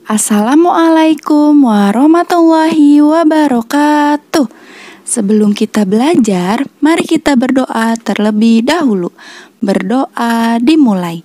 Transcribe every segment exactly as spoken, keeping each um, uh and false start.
Assalamualaikum warahmatullahi wabarakatuh. Sebelum kita belajar, mari kita berdoa terlebih dahulu. Berdoa dimulai.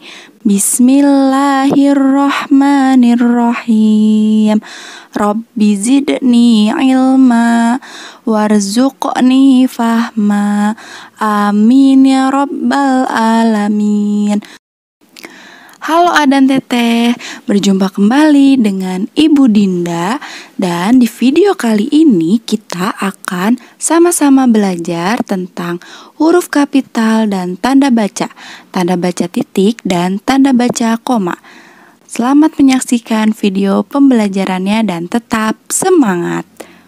Bismillahirrahmanirrahim. Rabbi zidni ilma warzuqni fahma. Amin ya rabbal alamin. Halo Adan Teteh, berjumpa kembali dengan Ibu Dinda. Dan di video kali ini kita akan sama-sama belajar tentang huruf kapital dan tanda baca, tanda baca titik dan tanda baca koma. Selamat menyaksikan video pembelajarannya dan tetap semangat.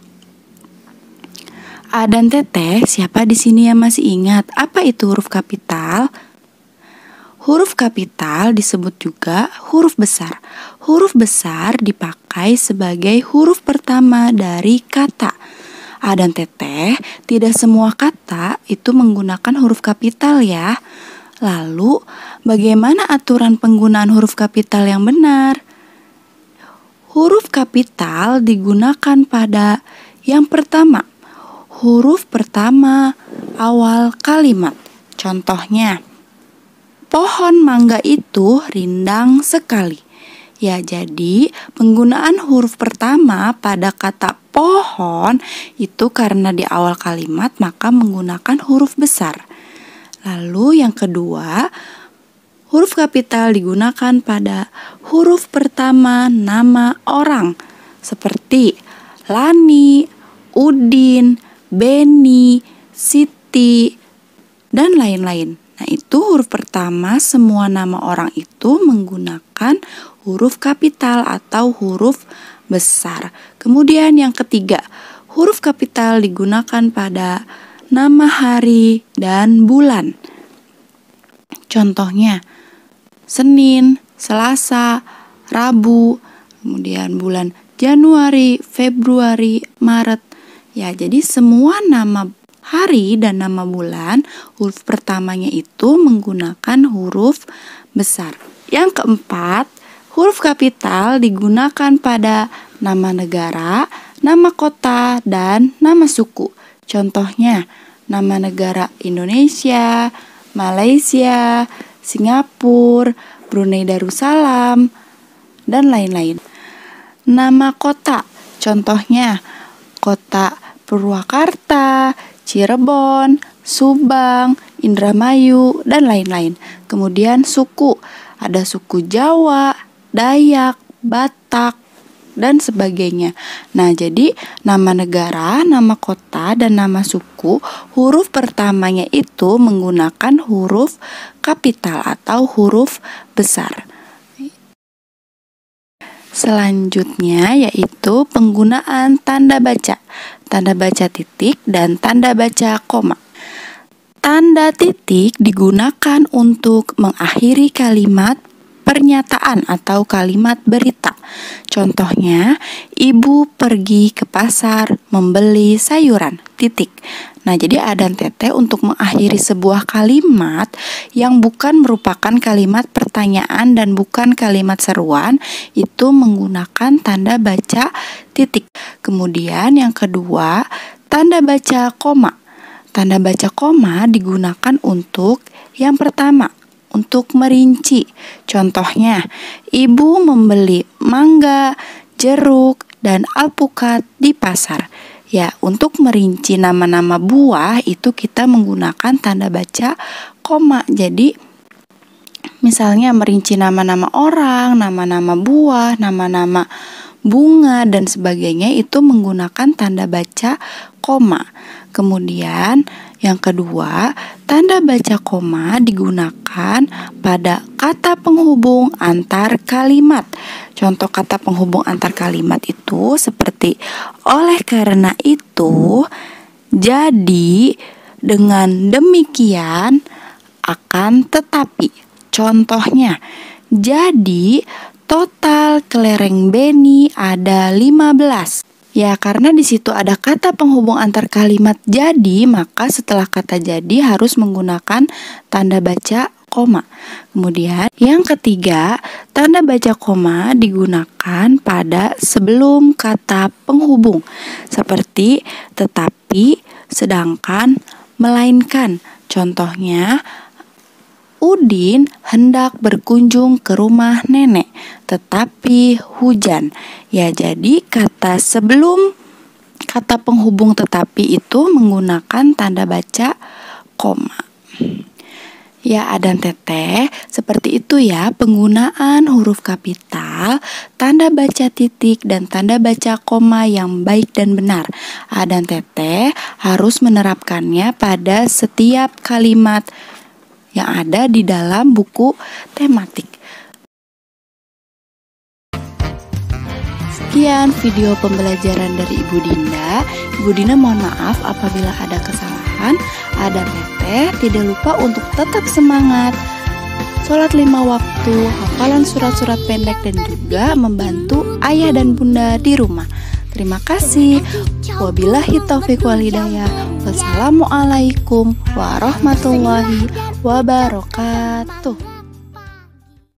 Adan Teteh, siapa di sini yang masih ingat apa itu huruf kapital? Huruf kapital disebut juga huruf besar. Huruf besar dipakai sebagai huruf pertama dari kata. Adan Teteh, tidak semua kata itu menggunakan huruf kapital ya. Lalu, bagaimana aturan penggunaan huruf kapital yang benar? Huruf kapital digunakan pada yang pertama, huruf pertama awal kalimat. Contohnya, pohon mangga itu rindang sekali. Ya, jadi penggunaan huruf pertama pada kata pohon itu karena di awal kalimat maka menggunakan huruf besar. Lalu yang kedua, huruf kapital digunakan pada huruf pertama nama orang seperti Lani, Udin, Beni, Siti, dan lain-lain. Nah, itu huruf pertama semua nama orang itu menggunakan huruf kapital atau huruf besar. Kemudian yang ketiga, huruf kapital digunakan pada nama hari dan bulan. Contohnya, Senin, Selasa, Rabu, kemudian bulan Januari, Februari, Maret. Ya, jadi semua nama hari dan nama bulan, huruf pertamanya itu menggunakan huruf besar. Yang keempat, huruf kapital digunakan pada nama negara, nama kota, dan nama suku. Contohnya, nama negara Indonesia, Malaysia, Singapura, Brunei Darussalam, dan lain-lain. Nama kota, contohnya kota Purwakarta, Cirebon, Subang, Indramayu, dan lain-lain. Kemudian suku, ada suku Jawa, Dayak, Batak, dan sebagainya. Nah, jadi nama negara, nama kota, dan nama suku, huruf pertamanya itu menggunakan huruf kapital atau huruf besar. Selanjutnya yaitu penggunaan tanda baca, tanda baca titik dan tanda baca koma. Tanda titik digunakan untuk mengakhiri kalimat pernyataan atau kalimat berita. Contohnya, ibu pergi ke pasar membeli sayuran, titik. Nah, jadi Adan Teteh untuk mengakhiri sebuah kalimat yang bukan merupakan kalimat pertanyaan dan bukan kalimat seruan, itu menggunakan tanda baca titik. Kemudian yang kedua, tanda baca koma. Tanda baca koma digunakan untuk yang pertama, untuk merinci. Contohnya, ibu membeli mangga, jeruk, dan alpukat di pasar. Ya, untuk merinci nama-nama buah itu kita menggunakan tanda baca koma. Jadi, misalnya merinci nama-nama orang, nama-nama buah, nama-nama bunga, dan sebagainya itu menggunakan tanda baca koma. Kemudian yang kedua, tanda baca koma digunakan pada kata penghubung antar kalimat. Contoh kata penghubung antar kalimat itu seperti oleh karena itu, jadi, dengan demikian, akan tetapi. Contohnya, jadi total kelereng Beni ada lima belas. Ya, karena di situ ada kata penghubung antar kalimat jadi, maka setelah kata jadi harus menggunakan tanda baca koma. Kemudian yang ketiga, tanda baca koma digunakan pada sebelum kata penghubung seperti tetapi, sedangkan, melainkan. Contohnya, Udin hendak berkunjung ke rumah nenek, tetapi hujan. Ya, jadi kata sebelum kata penghubung tetapi itu menggunakan tanda baca koma. Ya, Adan Teteh, seperti itu ya penggunaan huruf kapital, tanda baca titik, dan tanda baca koma yang baik dan benar. Adan Teteh harus menerapkannya pada setiap kalimat yang ada di dalam buku tematik. Sekian video pembelajaran dari Ibu Dinda. Ibu Dinda mohon maaf apabila ada kesalahan. Adan Teteh tidak lupa untuk tetap semangat, sholat lima waktu, hafalan surat-surat pendek, dan juga membantu ayah dan bunda di rumah. Terima kasih. Wabillahi taufiq wal hidayah. Wassalamualaikum warahmatullahi wabarakatuh.